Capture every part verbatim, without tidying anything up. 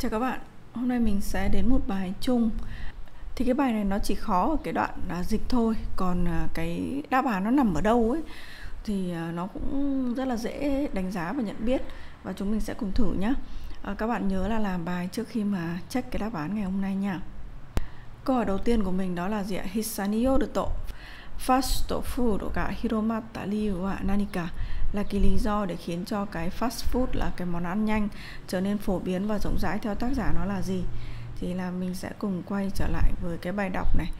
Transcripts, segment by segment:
Chào các bạn, hôm nay mình sẽ đến một bài chung. Thì cái bài này nó chỉ khó ở cái đoạn là dịch thôi, còn cái đáp án nó nằm ở đâu ấy thì nó cũng rất là dễ đánh giá và nhận biết, và chúng mình sẽ cùng thử nhé. À, các bạn nhớ là làm bài trước khi mà check cái đáp án ngày hôm nay nha. Câu hỏi đầu tiên của mình đó là gì ạ? Hissani yoruto fast food ga hiromatta liu wa nanika, là cái lý do để khiến cho cái fast food là cái món ăn nhanh trở nên phổ biến và rộng rãi theo tác giả nó là gì? Thì là mình sẽ cùng quay trở lại với cái bài đọc này.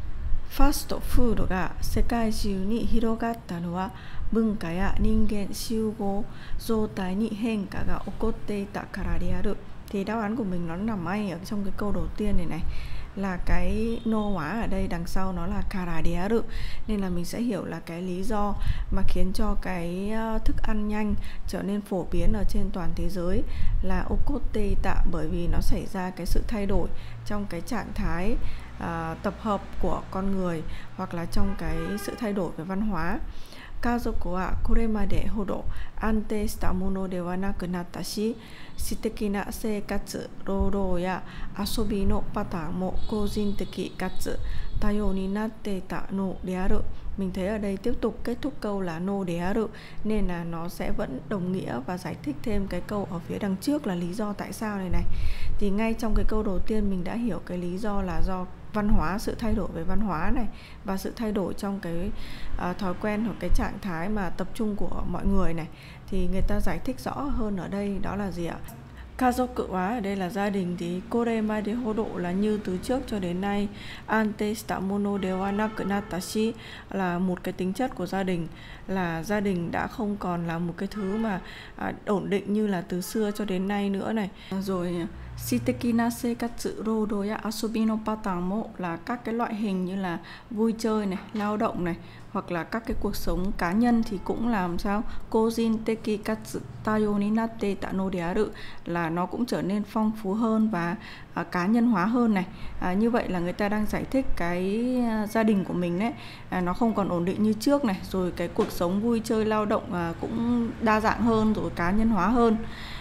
Fast food ga sekai jiu ni hirogatta no wa bunka ya ningen shugo joutai ni henka ga okotte ita kara de aru. Thì đáp án của mình nó nằm ngay ở trong cái câu đầu tiên này này, là cái nô hóa ở đây đằng sau nó là kara de aru, nên là mình sẽ hiểu là cái lý do mà khiến cho cái thức ăn nhanh trở nên phổ biến ở trên toàn thế giới là okotte ita, bởi vì nó xảy ra cái sự thay đổi trong cái trạng thái à, tập hợp của con người, hoặc là trong cái sự thay đổi về văn hóa. Kazoku wa koremade hodo ante shita mono de wa naku natta shi, shiteki na seikatsu, rourou ya asobi no pattern mo koujin teki katsu tayou ni natte ita no de aru. Mình thấy ở đây tiếp tục kết thúc câu là no de aru, nên là nó sẽ vẫn đồng nghĩa và giải thích thêm cái câu ở phía đằng trước là lý do tại sao này này. Thì ngay trong cái câu đầu tiên mình đã hiểu cái lý do là do văn hóa, sự thay đổi về văn hóa này, và sự thay đổi trong cái uh, thói quen hoặc cái trạng thái mà tập trung của mọi người này. Thì người ta giải thích rõ hơn ở đây đó là gì ạ? Kazoku wa ở đây là gia đình, thì koremade hodo là như từ trước cho đến nay, ante shita mono de wa naku natta shi là một cái tính chất của gia đình, là gia đình đã không còn là một cái thứ mà à, ổn định như là từ xưa cho đến nay nữa này. Rồi shiteki na seikatsu rourou ya asobi no pattern mo là các cái loại hình như là vui chơi này, lao động này, hoặc là các cái cuộc sống cá nhân thì cũng làm sao koujin teki katsu tayou ni natte ita no de aru, là nó cũng trở nên phong phú hơn và à, cá nhân hóa hơn này. À, như vậy là người ta đang giải thích cái à, gia đình của mình đấy, à, nó không còn ổn định như trước này, rồi cái cuộc sống vui chơi lao động à, cũng đa dạng hơn, rồi cá nhân hóa hơn.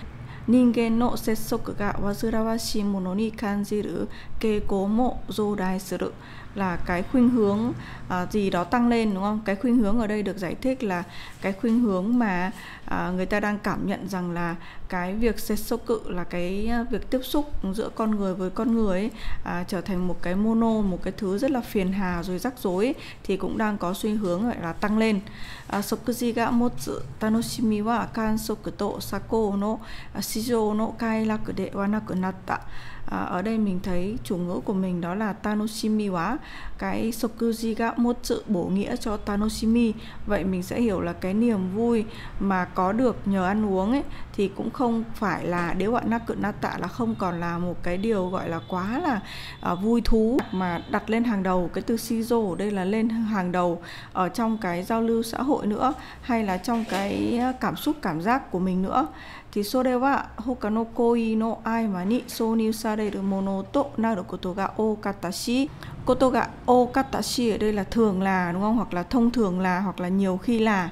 Ningen no sessoku ga wazurawashii mono ni kanjiru keikou mo zoudai suru, là cái khuynh hướng à, gì đó tăng lên, đúng không? Cái khuynh hướng ở đây được giải thích là cái khuynh hướng mà à, người ta đang cảm nhận rằng là cái việc sessoku là cái việc tiếp xúc giữa con người với con người ấy, à, trở thành một cái mono, một cái thứ rất là phiền hà rồi rắc rối ấy, thì cũng đang có xu hướng gọi là tăng lên. Sokuji ga motsu tanoshimi wa kansoku to sako no shijou no kairaku de wa naku natta. À, ở đây mình thấy chủ ngữ của mình đó là tanoshimi wa, cái sokuji ga motsu bổ nghĩa cho tanoshimi. Vậy mình sẽ hiểu là cái niềm vui mà có được nhờ ăn uống ấy thì cũng không phải là nếu bạn naku natta là không còn là một cái điều gọi là quá là à, vui thú mà đặt lên hàng đầu. Cái từ shijo ở đây là lên hàng đầu ở trong cái giao lưu xã hội nữa, hay là trong cái cảm xúc cảm giác của mình nữa. Thì sore wa hoka no koi no aima ni souniu sareru mono to naru koto ga okatta shi. Koto ga okatta shi ở đây là thường là, đúng không? Hoặc là thông thường là, hoặc là nhiều khi là.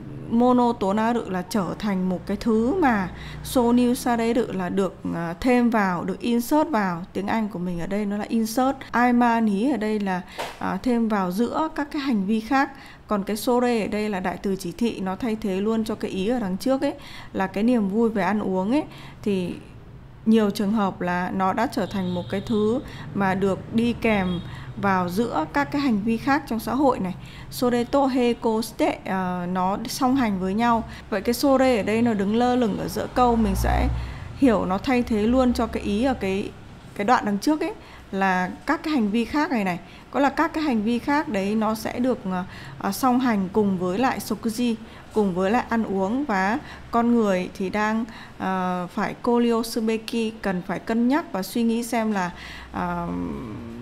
Mono to naru là trở thành một cái thứ mà, souniu sareru là được thêm vào, được insert vào. Tiếng Anh của mình ở đây nó là insert. Aima ni ở đây là à, thêm vào giữa các cái hành vi khác. Còn cái sore ở đây là đại từ chỉ thị, nó thay thế luôn cho cái ý ở đằng trước ấy, là cái niềm vui về ăn uống ấy. Thì nhiều trường hợp là nó đã trở thành một cái thứ mà được đi kèm vào giữa các cái hành vi khác trong xã hội này. Sore to heiko shite uh, nó song hành với nhau. Vậy cái sore ở đây nó đứng lơ lửng ở giữa câu, mình sẽ hiểu nó thay thế luôn cho cái ý ở cái cái đoạn đằng trước ấy, là các cái hành vi khác này này. Có là các cái hành vi khác đấy nó sẽ được uh, song hành cùng với lại sokuji, cùng với lại ăn uống, và con người thì đang uh, phải korio subeki, cần phải cân nhắc và suy nghĩ xem là uh,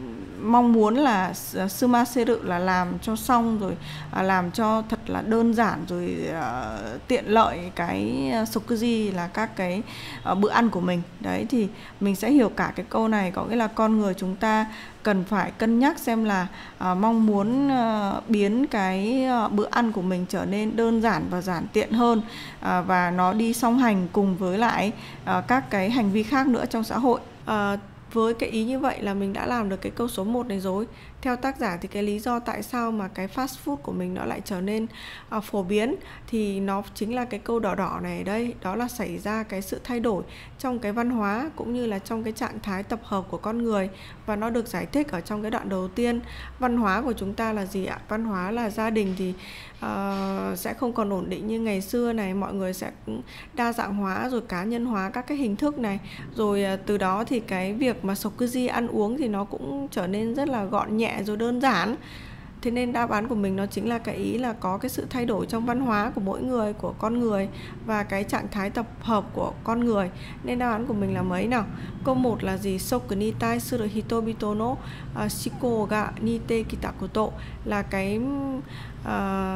mong muốn là sumaseru là làm cho xong rồi, à, làm cho thật là đơn giản rồi à, tiện lợi cái sokuji là các cái à, bữa ăn của mình. Đấy thì mình sẽ hiểu cả cái câu này, có nghĩa là con người chúng ta cần phải cân nhắc xem là à, mong muốn à, biến cái à, bữa ăn của mình trở nên đơn giản và giản tiện hơn, à, và nó đi song hành cùng với lại à, các cái hành vi khác nữa trong xã hội. À, với cái ý như vậy là mình đã làm được cái câu số một này rồi. Theo tác giả thì cái lý do tại sao mà cái fast food của mình nó lại trở nên uh, phổ biến thì nó chính là cái câu đỏ đỏ này ở đây. Đó là xảy ra cái sự thay đổi trong cái văn hóa cũng như là trong cái trạng thái tập hợp của con người. Và nó được giải thích ở trong cái đoạn đầu tiên. Văn hóa của chúng ta là gì ạ? Văn hóa là gia đình thì uh, sẽ không còn ổn định như ngày xưa này. Mọi người sẽ đa dạng hóa rồi cá nhân hóa các cái hình thức này. Rồi uh, từ đó thì cái việc mà sokuji ăn uống thì nó cũng trở nên rất là gọn nhẹ rồi đơn giản. Thế nên đáp án của mình nó chính là cái ý là có cái sự thay đổi trong văn hóa của mỗi người, của con người và cái trạng thái tập hợp của con người. Nên đáp án của mình là mấy nào? Câu một là gì? Soku ni tai suru hitobito no uh, shiko ga nite kita koto, là cái uh,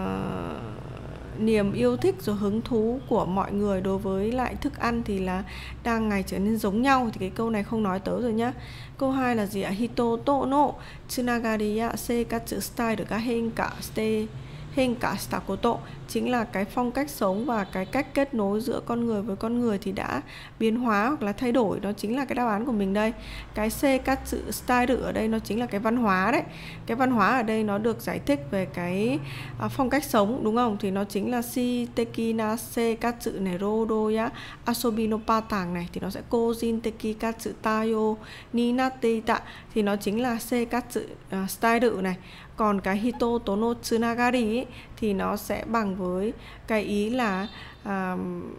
niềm yêu thích rồi hứng thú của mọi người đối với lại thức ăn thì là đang ngày trở nên giống nhau. Thì cái câu này không nói tới rồi nhá. Câu hai là gì ạ? Hito to no tsunagari ya seikatsu style ga henka shite henka shita koto, chính là cái phong cách sống và cái cách kết nối giữa con người với con người thì đã biến hóa hoặc là thay đổi. Đó chính là cái đáp án của mình đây. Cái seikatsu style ở đây nó chính là cái văn hóa đấy. Cái văn hóa ở đây nó được giải thích về cái à, phong cách sống, đúng không? Thì nó chính là shiteki na seikatsu này, rodo ya asobi no patan này, thì nó sẽ kojin teki katsu tayo ni natte ita, thì nó chính là seikatsu uh, style này. Còn cái hito to no tsunagari ấy, thì nó sẽ bằng với cái ý là à,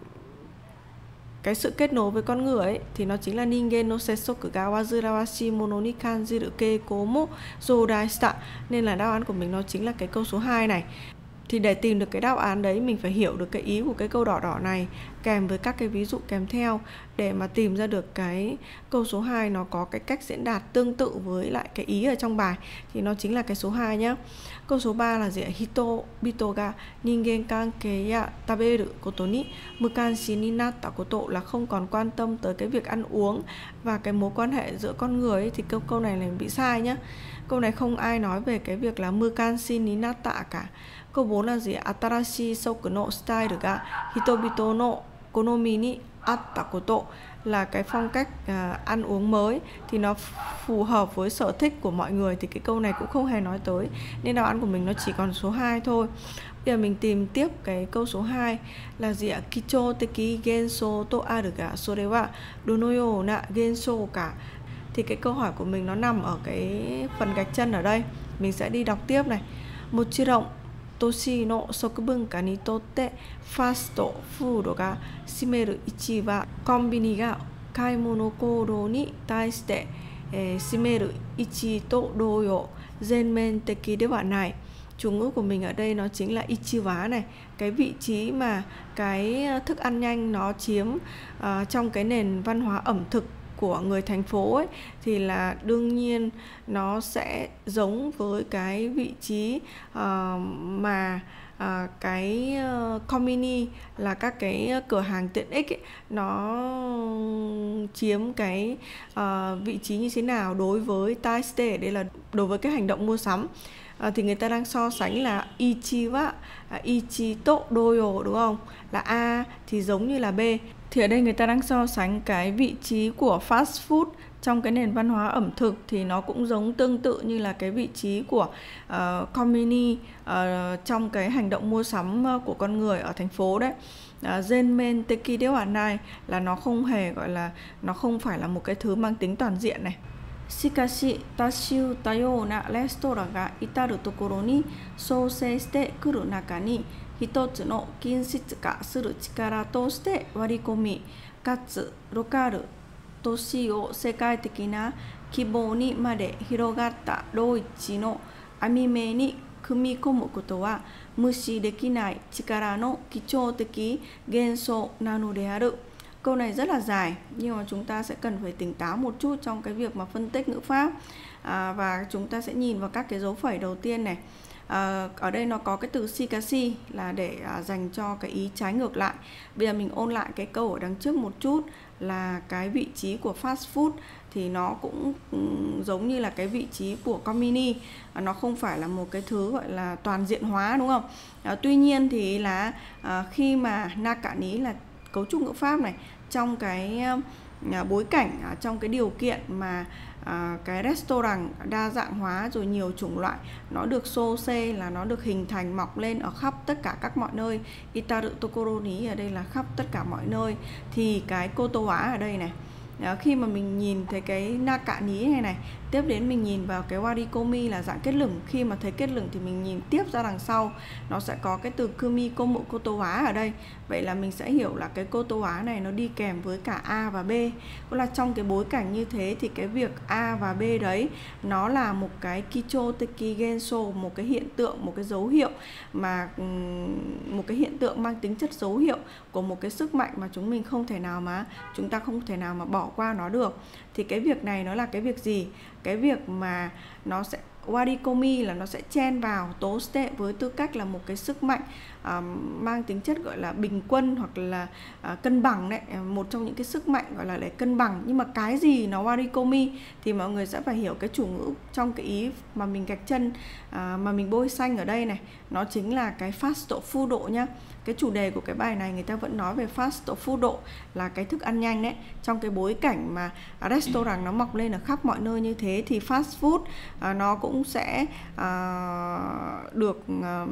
cái sự kết nối với con người ấy, thì nó chính là ningen no sessoku ga wazurawashi mono ni kanjiru keiko mo zoudai shita. Nên là đáp án của mình nó chính là cái câu số hai này. Thì để tìm được cái đáp án đấy mình phải hiểu được cái ý của cái câu đỏ đỏ này kèm với các cái ví dụ kèm theo để mà tìm ra được cái câu số hai nó có cái cách diễn đạt tương tự với lại cái ý ở trong bài, thì nó chính là cái số hai nhá. Câu số ba là gì ạ? Hito bito ga ningen kankei ya taberu koto ni mukanshi ni natta koto, là không còn quan tâm tới cái việc ăn uống và cái mối quan hệ giữa con người ấy. Thì câu câu này là bị sai nhá. Câu này không ai nói về cái việc là mukanshi ni natta cả. Câu bốn là gì? Atarashi soku no style ga hitobito no konomi ni atta koto, là cái phong cách à, ăn uống mới thì nó phù hợp với sở thích của mọi người. Thì cái câu này cũng không hề nói tới, nên đáp án của mình nó chỉ còn số hai thôi. Bây giờ mình tìm tiếp cái câu số hai là gì ạ? Kicho teki genso to aru ga sore wa dono you na genso ka. Thì cái câu hỏi của mình nó nằm ở cái phần gạch chân ở đây. Mình sẽ đi đọc tiếp này. Mochiron toshi no sokubunka ni totte fast food ga shimeru ichi wa konbini ga kaimono koudou ni taishite shimeru ichi to doyo zenmen teki dewa nai. Chủ ngữ của mình ở đây nó chính là ichiwa này, cái vị trí mà cái thức ăn nhanh nó chiếm uh, trong cái nền văn hóa ẩm thực của người thành phố ấy, thì là đương nhiên nó sẽ giống với cái vị trí uh, mà uh, cái uh, konbini là các cái cửa hàng tiện ích ấy, nó chiếm cái uh, vị trí như thế nào đối với taishite, đây là đối với cái hành động mua sắm. À, thì người ta đang so sánh là ichi wa à, ichi to doyo, đúng không? Là A thì giống như là B. Thì ở đây người ta đang so sánh cái vị trí của fast food trong cái nền văn hóa ẩm thực thì nó cũng giống tương tự như là cái vị trí của uh, konbini uh, trong cái hành động mua sắm của con người ở thành phố đấy. Zenmen teki dewa nai là nó không hề gọi là nó không phải là một cái thứ mang tính toàn diện này. Shikashi tashiu tayo na restaurant ga itaru tokoro ni sousei shite kuru naka ni hitotsu no kinshitsuka suru chikara to shite warikomi katsu lokalu toshi o sekai teki na kibou ni made hirogatta doichi no anime ni kumikomu koto wa mushi dekinai chikara no kichou teki genso nano de aru. Câu này rất là dài nhưng mà chúng ta sẽ cần phải tỉnh táo một chút trong cái việc mà phân tích ngữ pháp. À, và chúng ta sẽ nhìn vào các cái dấu phẩy đầu tiên này. À, ở đây nó có cái từ shikashi là để à, dành cho cái ý trái ngược lại. Bây giờ mình ôn lại cái câu ở đằng trước một chút, là cái vị trí của fast food thì nó cũng um, giống như là cái vị trí của konbini, à, nó không phải là một cái thứ gọi là toàn diện hóa, đúng không? À, tuy nhiên thì là à, khi mà nakani là cấu trúc ngữ pháp này, trong cái uh, bối cảnh, uh, trong cái điều kiện mà À, cái restaurant đa dạng hóa rồi nhiều chủng loại, nó được sose là nó được hình thành mọc lên ở khắp tất cả các mọi nơi. Itaru tokoro ni ở đây là khắp tất cả mọi nơi. Thì cái koto wa ở đây này, à, khi mà mình nhìn thấy cái naka ní này này, tiếp đến mình nhìn vào cái warikomi là dạng kết lửng. Khi mà thấy kết lửng thì mình nhìn tiếp ra đằng sau, nó sẽ có cái từ kumi komu koto wa ở đây. Vậy là mình sẽ hiểu là cái koto wa này nó đi kèm với cả A và B. Tức là trong cái bối cảnh như thế thì cái việc A và B đấy nó là một cái kicho teki genso, một cái hiện tượng, một cái dấu hiệu mà một cái hiện tượng mang tính chất dấu hiệu của một cái sức mạnh mà chúng mình không thể nào mà chúng ta không thể nào mà bỏ qua nó được. Thì cái việc này nó là cái việc gì? Cái việc mà nó sẽ warikomi là nó sẽ chen vào tố tệ với tư cách là một cái sức mạnh uh, mang tính chất gọi là bình quân hoặc là uh, cân bằng đấy, một trong những cái sức mạnh gọi là để cân bằng. Nhưng mà cái gì nó warikomi thì mọi người sẽ phải hiểu cái chủ ngữ trong cái ý mà mình gạch chân, uh, mà mình bôi xanh ở đây này, nó chính là cái fast food nhá. Cái chủ đề của cái bài này người ta vẫn nói về fast food là cái thức ăn nhanh đấy. Trong cái bối cảnh mà restaurant nó mọc lên ở khắp mọi nơi như thế thì fast food uh, nó cũng sẽ uh, được uh,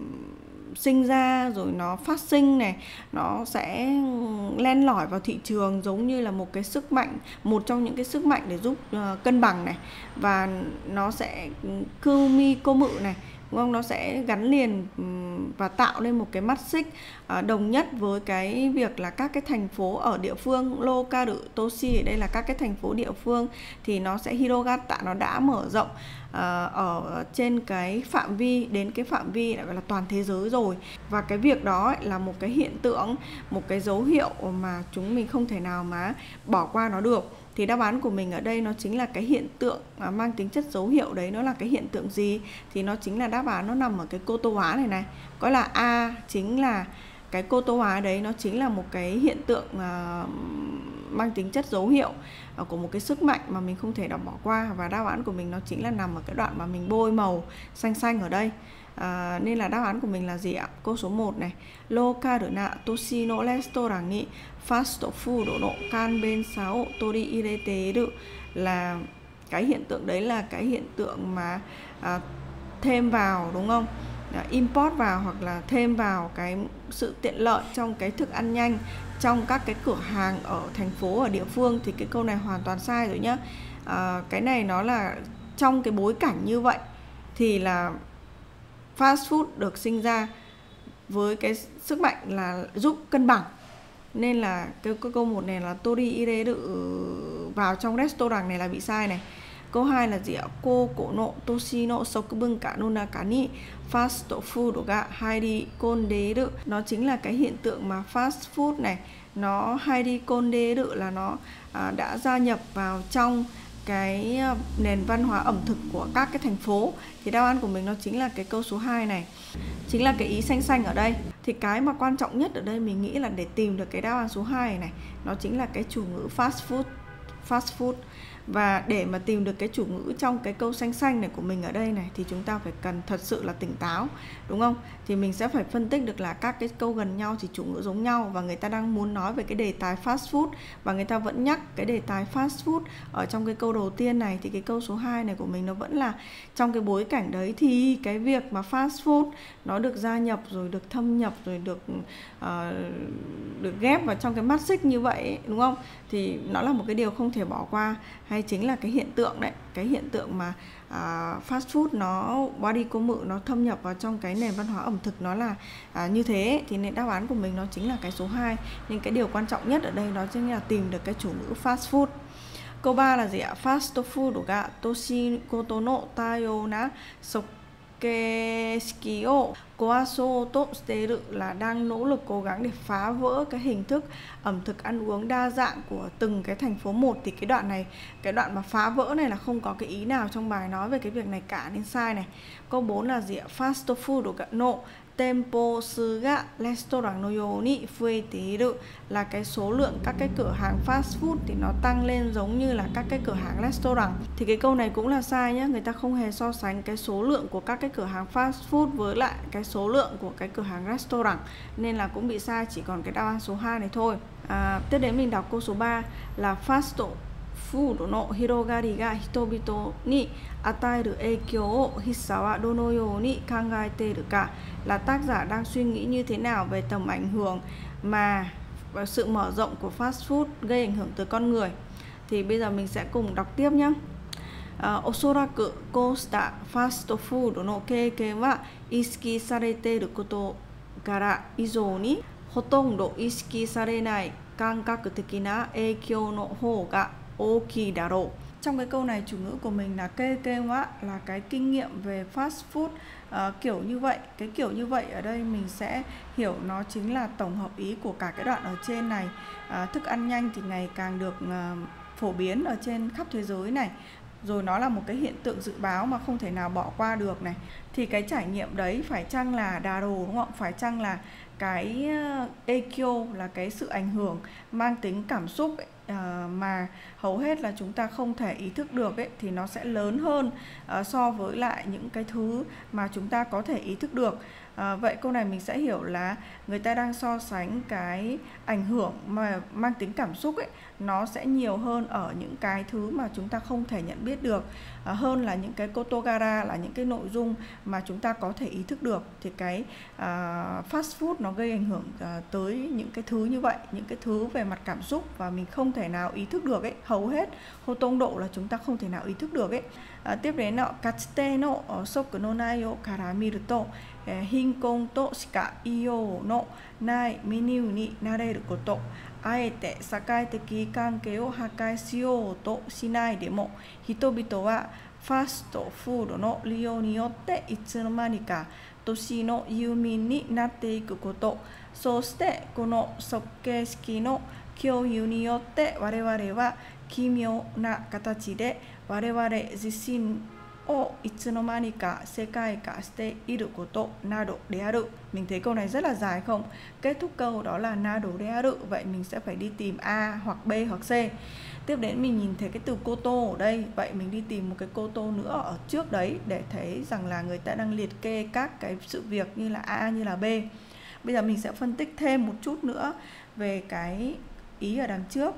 sinh ra, rồi nó phát sinh này, nó sẽ len lỏi vào thị trường giống như là một cái sức mạnh, một trong những cái sức mạnh để giúp uh, cân bằng này, và nó sẽ kumi komu này, đúng không? Nó sẽ gắn liền và tạo lên một cái mắt xích uh, đồng nhất với cái việc là các cái thành phố ở địa phương, lokaru toshi ở đây là các cái thành phố địa phương, thì nó sẽ hirogata, nó đã mở rộng uh, ở trên cái phạm vi, đến cái phạm vi gọi là toàn thế giới rồi. Và cái việc đó ấy, là một cái hiện tượng, một cái dấu hiệu mà chúng mình không thể nào mà bỏ qua nó được. Thì đáp án của mình ở đây nó chính là cái hiện tượng mà mang tính chất dấu hiệu đấy. Nó là cái hiện tượng gì? Thì nó chính là đáp án nó nằm ở cái koto wa này này. Có là A chính là cái koto wa đấy, nó chính là một cái hiện tượng uh, mang tính chất dấu hiệu uh, của một cái sức mạnh mà mình không thể nào bỏ qua. Và đáp án của mình nó chính là nằm ở cái đoạn mà mình bôi màu xanh xanh ở đây. À, nên là đáp án của mình là gì ạ? Câu số một này. Lokaru na toshi no restaurant ni fast food no kanben sa o tori ireteru, là cái hiện tượng đấy là cái hiện tượng mà à, thêm vào, đúng không? À, import vào hoặc là thêm vào cái sự tiện lợi trong cái thức ăn nhanh trong các cái cửa hàng ở thành phố, ở địa phương. Thì cái câu này hoàn toàn sai rồi nhá. À, cái này nó là trong cái bối cảnh như vậy thì là fast food được sinh ra với cái sức mạnh là giúp cân bằng. Nên là cái, cái câu một này là tori ireru vào trong restaurant này là bị sai này. Câu hai là gì ạ? Koko no toshi no sokubunka no naka ni fast food ga hairikonderu. Nó chính là cái hiện tượng mà fast food này nó hairikonderu là nó à, đã gia nhập vào trong cái nền văn hóa ẩm thực của các cái thành phố. Thì đáp án của mình nó chính là cái câu số hai này, chính là cái ý xanh xanh ở đây. Thì cái mà quan trọng nhất ở đây mình nghĩ là để tìm được cái đáp án số hai này, này nó chính là cái chủ ngữ fast food. Fast food. Và để mà tìm được cái chủ ngữ trong cái câu xanh xanh này của mình ở đây này thì chúng ta phải cần thật sự là tỉnh táo, đúng không? Thì mình sẽ phải phân tích được là các cái câu gần nhau thì chủ ngữ giống nhau, và người ta đang muốn nói về cái đề tài fast food và người ta vẫn nhắc cái đề tài fast food ở trong cái câu đầu tiên này. Thì cái câu số hai này của mình nó vẫn là trong cái bối cảnh đấy thì cái việc mà fast food nó được gia nhập rồi được thâm nhập rồi được uh, được ghép vào trong cái mắt xích như vậy, đúng không? Thì nó là một cái điều không thể bỏ qua, hay chính là cái hiện tượng đấy, cái hiện tượng mà uh, fast food nó warikomu, nó thâm nhập vào trong cái nền văn hóa ẩm thực, nó là uh, như thế. Thì nên đáp án của mình nó chính là cái số hai. Nên cái điều quan trọng nhất ở đây đó chính là tìm được cái chủ ngữ fast food. Câu ba là gì ạ? Fast food ga toshi koto no tayo na soke Sokkeshiki o koasou to shiteru là đang nỗ lực cố gắng để phá vỡ cái hình thức ẩm thực ăn uống đa dạng của từng cái thành phố một. Thì cái đoạn này, cái đoạn mà phá vỡ này là không có cái ý nào trong bài nói về cái việc này cả nên sai này. Câu bốn là gì ạ? Fast food no tempo su ga restaurant no you ni fuete iru là cái số lượng các cái cửa hàng fast food thì nó tăng lên giống như là các cái cửa hàng restaurant. Thì cái câu này cũng là sai nhé. Người ta không hề so sánh cái số lượng của các cái cửa hàng fast food với lại cái số lượng của cái cửa hàng restaurant, nên là cũng bị sai, chỉ còn cái đáp án số hai này thôi. À, tiếp đến mình đọc câu số ba là fast food no hirogari ga hitobito ni ataeru eikyou o hissa wa dono you ni kangaeteru ka, là tác giả đang suy nghĩ như thế nào về tầm ảnh hưởng mà sự mở rộng của fast food gây ảnh hưởng tới con người. Thì bây giờ mình sẽ cùng đọc tiếp nhé. Osoraku koushita fast food no keiken wa isiki sareteru koto kara izou ni hotondo isiki sarenai kankaku tekina eikyou no hou ga ookii daro. Trong cái câu này chủ ngữ của mình là kê kê quá là cái kinh nghiệm về fast food uh, kiểu như vậy. Cái kiểu như vậy ở đây mình sẽ hiểu nó chính là tổng hợp ý của cả cái đoạn ở trên này. Uh, thức ăn nhanh thì ngày càng được uh, phổ biến ở trên khắp thế giới này. Rồi nó là một cái hiện tượng dự báo mà không thể nào bỏ qua được này. Thì cái trải nghiệm đấy phải chăng là đà đồ, đúng không? Phải chăng là cái eikyo là cái sự ảnh hưởng mang tính cảm xúc ấy, uh, mà hầu hết là chúng ta không thể ý thức được ấy, thì nó sẽ lớn hơn uh, so với lại những cái thứ mà chúng ta có thể ý thức được. À, vậy câu này mình sẽ hiểu là người ta đang so sánh cái ảnh hưởng mà mang tính cảm xúc ấy, nó sẽ nhiều hơn ở những cái thứ mà chúng ta không thể nhận biết được, à, hơn là những cái kotogara là những cái nội dung mà chúng ta có thể ý thức được. Thì cái à, fast food nó gây ảnh hưởng à, tới những cái thứ như vậy, những cái thứ về mặt cảm xúc và mình không thể nào ý thức được ấy, hầu hết hô tông độ là chúng ta không thể nào ý thức được ấy. À, tiếp đến nó katsute no soku no nai o kara miru to hinkon to shika iiyou no nai menu ni nareru koto aete sakaiteki kankei o hakai shiyou to shinai demo hitobito wa fast food no riyou ni yotte itsunumani ka toshi no yumin ni natte iku koto soshite kono sokkeshiki no kyouyu ni yotte wareware wa kimyou na katachi de wareware jishin o itsunumani ka sekai ka shite iru koto nado de aru. Mình thấy câu này rất là dài không? Kết thúc câu đó là nado de aru. Vậy mình sẽ phải đi tìm A hoặc B hoặc C. Tiếp đến mình nhìn thấy cái từ koto ở đây. Vậy mình đi tìm một cái koto nữa ở trước đấy để thấy rằng là người ta đang liệt kê các cái sự việc như là A như là B. Bây giờ mình sẽ phân tích thêm một chút nữa về cái ý ở đằng trước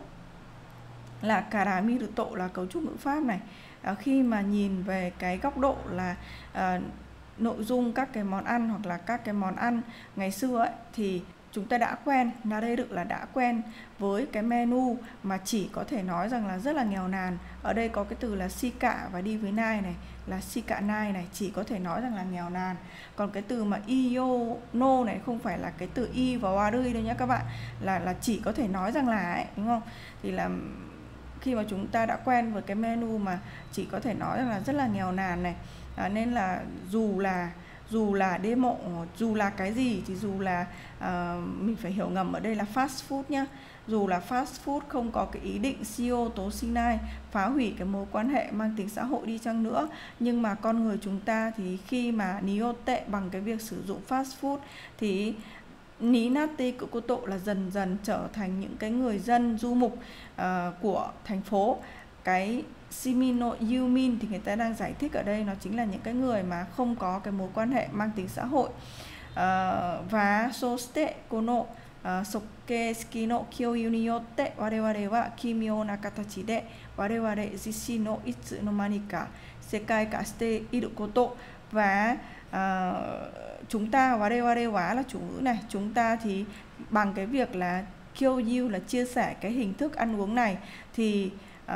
là karamiruto là cấu trúc ngữ pháp này. À, khi mà nhìn về cái góc độ là à, nội dung các cái món ăn hoặc là các cái món ăn ngày xưa ấy, thì chúng ta đã quen, nareru là đã quen với cái menu mà chỉ có thể nói rằng là rất là nghèo nàn. Ở đây có cái từ là shika và đi với nai này là shika nai này, chỉ có thể nói rằng là nghèo nàn. Còn cái từ mà iyo no này không phải là cái từ i và warui đâu nhé các bạn, là là chỉ có thể nói rằng là ấy, đúng không? Thì là khi mà chúng ta đã quen với cái menu mà chỉ có thể nói rằng là rất là nghèo nàn này, à, nên là dù là dù là demo, dù là cái gì thì dù là uh, mình phải hiểu ngầm ở đây là fast food nhá. Dù là fast food không có cái ý định shio tố shinai phá hủy cái mối quan hệ mang tính xã hội đi chăng nữa, nhưng mà con người chúng ta thì khi mà niotte bằng cái việc sử dụng fast food thì ní nate của cô tộ là dần dần trở thành những cái người dân du mục uh, của thành phố. Cái Shimino Yumin thì người ta đang giải thích ở đây nó chính là những cái người mà không có cái mối quan hệ mang tính xã hội. Uh, và soshite kono uh, sokkeshiki no kyouyu ni yotte wareware wa kimyou na katachi de wareware jishin no itsunumani ka sekai ka shite iru koto. Và uh, chúng ta, wareware wa là chủ ngữ này, chúng ta thì bằng cái việc là kyouyu là chia sẻ cái hình thức ăn uống này thì uh,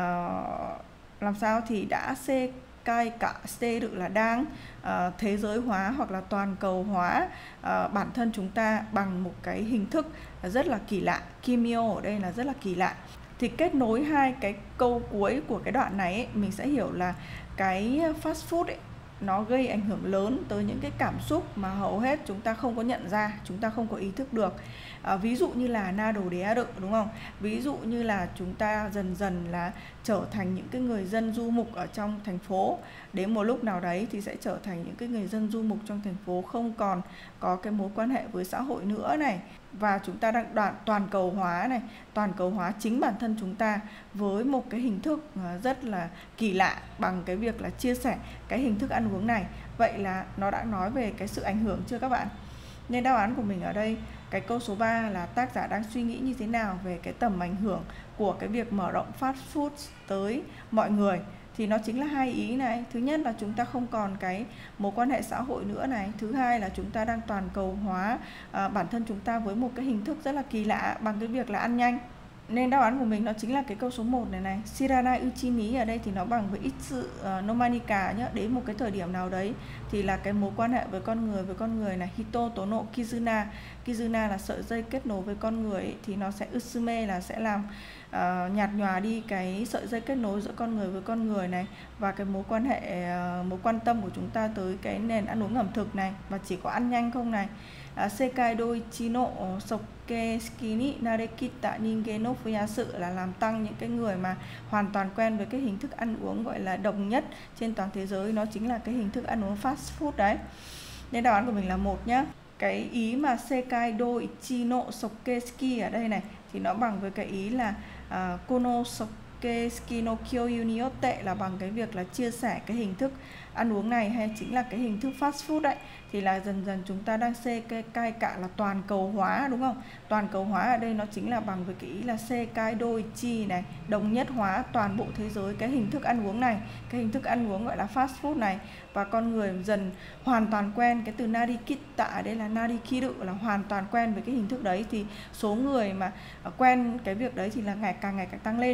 làm sao thì đã sekai ka shite là đang uh, thế giới hóa hoặc là toàn cầu hóa uh, bản thân chúng ta bằng một cái hình thức rất là kỳ lạ. Kimyo ở đây là rất là kỳ lạ. Thì kết nối hai cái câu cuối của cái đoạn này ấy, mình sẽ hiểu là cái fast food ấy, nó gây ảnh hưởng lớn tới những cái cảm xúc mà hầu hết chúng ta không có nhận ra, chúng ta không có ý thức được. À, ví dụ như là na đồ đế đự, đúng không? Ví dụ như là chúng ta dần dần là trở thành những cái người dân du mục ở trong thành phố. Đến một lúc nào đấy thì sẽ trở thành những cái người dân du mục trong thành phố, không còn có cái mối quan hệ với xã hội nữa này. Và chúng ta đang đoạn toàn cầu hóa này, toàn cầu hóa chính bản thân chúng ta với một cái hình thức rất là kỳ lạ bằng cái việc là chia sẻ cái hình thức ăn uống này. Vậy là nó đã nói về cái sự ảnh hưởng chưa các bạn? Nên đáp án của mình ở đây, cái câu số ba là tác giả đang suy nghĩ như thế nào về cái tầm ảnh hưởng của cái việc mở rộng fast food tới mọi người. Thì nó chính là hai ý này. Thứ nhất là chúng ta không còn cái mối quan hệ xã hội nữa này. Thứ hai là chúng ta đang toàn cầu hóa à, bản thân chúng ta với một cái hình thức rất là kỳ lạ bằng cái việc là ăn nhanh. Nên đáp án của mình nó chính là cái câu số một này này. Shirana Uchini ở đây thì nó bằng với Itsu uh, Nomanika nhá. Đến một cái thời điểm nào đấy thì là cái mối quan hệ với con người với con người này. Hito Tono Kizuna. Kizuna là sợi dây kết nối với con người ấy, thì nó sẽ Utsume là sẽ làm uh, nhạt nhòa đi cái sợi dây kết nối giữa con người với con người này. Và cái mối quan hệ, uh, mối quan tâm của chúng ta tới cái nền ăn uống ẩm thực này. Và chỉ có ăn nhanh không này. Uh, Sekai Doichi no Soke Skini Narekita Ningen no Fuyasu là làm tăng những cái người mà hoàn toàn quen với cái hình thức ăn uống gọi là đồng nhất trên toàn thế giới. Nó chính là cái hình thức ăn uống fast food đấy. Nên đáp án của mình là một nhá. Cái ý mà Sekai Doichi no Soke Ski ở đây này thì nó bằng với cái ý là uh, Kono Soke Ski no Kyoyu ni yotte là bằng cái việc là chia sẻ cái hình thức ăn uống này, hay chính là cái hình thức fast food đấy. Thì là dần dần chúng ta đang Sekai cả là toàn cầu hóa, đúng không? Toàn cầu hóa ở đây nó chính là bằng với cái ý là Sekai Doichi này, đồng nhất hóa toàn bộ thế giới cái hình thức ăn uống này, cái hình thức ăn uống gọi là fast food này. Và con người dần hoàn toàn quen, cái từ Narikita ở đây là Narikiru là hoàn toàn quen với cái hình thức đấy. Thì số người mà quen cái việc đấy thì là ngày càng ngày càng tăng lên.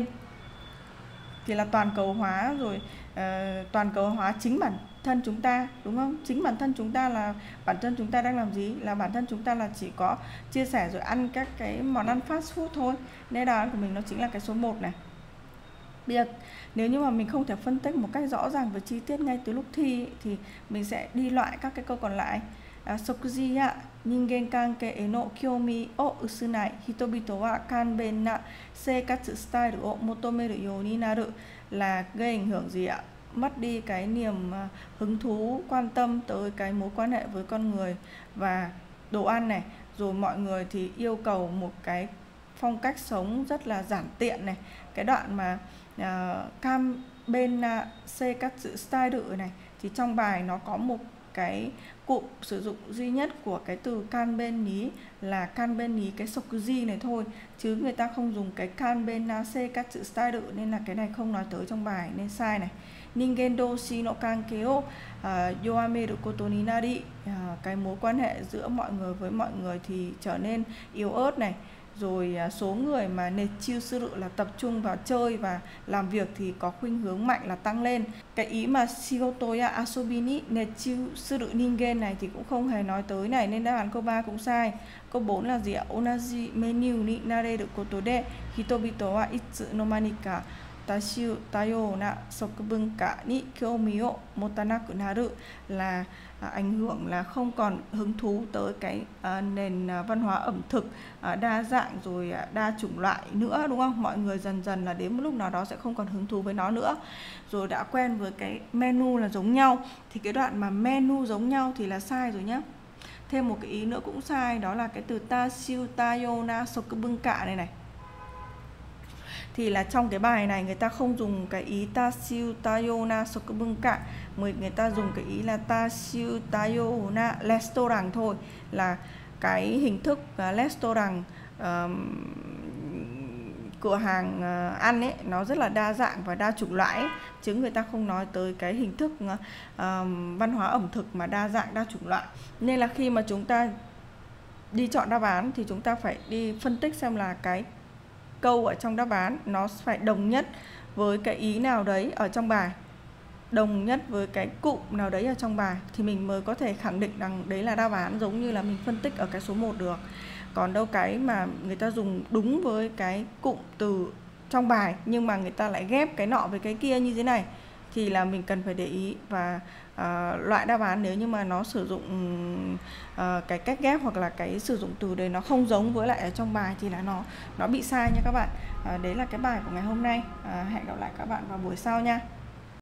Thì là toàn cầu hóa rồi, uh, toàn cầu hóa chính bản thân chúng ta, đúng không? Chính bản thân chúng ta là bản thân chúng ta đang làm gì? Là bản thân chúng ta là chỉ có chia sẻ rồi ăn các cái món ăn fast food thôi. Nên đáp án của mình nó chính là cái số một này. Bây giờ nếu như mà mình không thể phân tích một cách rõ ràng và chi tiết ngay từ lúc thi thì mình sẽ đi loại các cái câu còn lại. Sokuji ya ningen kankei no kyomi o usunai hitobito wa kanben na seikatsu style o motomeru you ni naru là gây ảnh hưởng gì ạ? Mất đi cái niềm hứng thú, quan tâm tới cái mối quan hệ với con người và đồ ăn này. Rồi mọi người thì yêu cầu một cái phong cách sống rất là giản tiện này. Cái đoạn mà uh, kanben na seikatsu style này thì trong bài nó có một cái cụm sử dụng duy nhất của cái từ kanben ní là kanben ní cái sokuji này thôi, chứ người ta không dùng cái kanben na seikatsu style, nên là cái này không nói tới trong bài nên sai này. Ningen doshi no kankei o yoameru koto ni nari, cái mối quan hệ giữa mọi người với mọi người thì trở nên yếu ớt này. Rồi số người mà nechiu suru là tập trung vào chơi và làm việc thì có khuynh hướng mạnh là tăng lên. Cái ý mà shigoto ya asobi ni nechiu suru ningen này thì cũng không hề nói tới này, nên đáp án câu ba cũng sai. Câu bốn là gì ạ? Onaji menu ni nareru koto de hitobito wa itsu no manika tashiu tayo na sokubunka ni kyomi o motanaku naru là à, ảnh hưởng là không còn hứng thú tới cái à, nền à, văn hóa ẩm thực à, đa dạng rồi à, đa chủng loại nữa, đúng không? Mọi người dần dần là đến một lúc nào đó sẽ không còn hứng thú với nó nữa. Rồi đã quen với cái menu là giống nhau, thì cái đoạn mà menu giống nhau thì là sai rồi nhá. Thêm một cái ý nữa cũng sai, đó là cái từ tashiu tayo na sokubunka này này. Thì là trong cái bài này người ta không dùng cái ý tashiu tayo na sokubunka, người người ta dùng cái ý là tashiu tayo na restaurant thôi, là cái hình thức uh, restaurant uh, cửa hàng uh, ăn ấy nó rất là đa dạng và đa chủng loại ấy. Chứ người ta không nói tới cái hình thức uh, văn hóa ẩm thực mà đa dạng đa chủng loại. Nên là khi mà chúng ta đi chọn đáp án thì chúng ta phải đi phân tích xem là cái câu ở trong đáp án nó phải đồng nhất với cái ý nào đấy ở trong bài, đồng nhất với cái cụm nào đấy ở trong bài thì mình mới có thể khẳng định rằng đấy là đáp án giống như là mình phân tích ở cái số một được. Còn đâu cái mà người ta dùng đúng với cái cụm từ trong bài nhưng mà người ta lại ghép cái nọ với cái kia như thế này thì là mình cần phải để ý. Và uh, loại đáp án nếu như mà nó sử dụng uh, cái cách ghép hoặc là cái sử dụng từ đấy nó không giống với lại ở trong bài thì là nó nó bị sai nha các bạn. Uh, đấy là cái bài của ngày hôm nay. Uh, hẹn gặp lại các bạn vào buổi sau nha.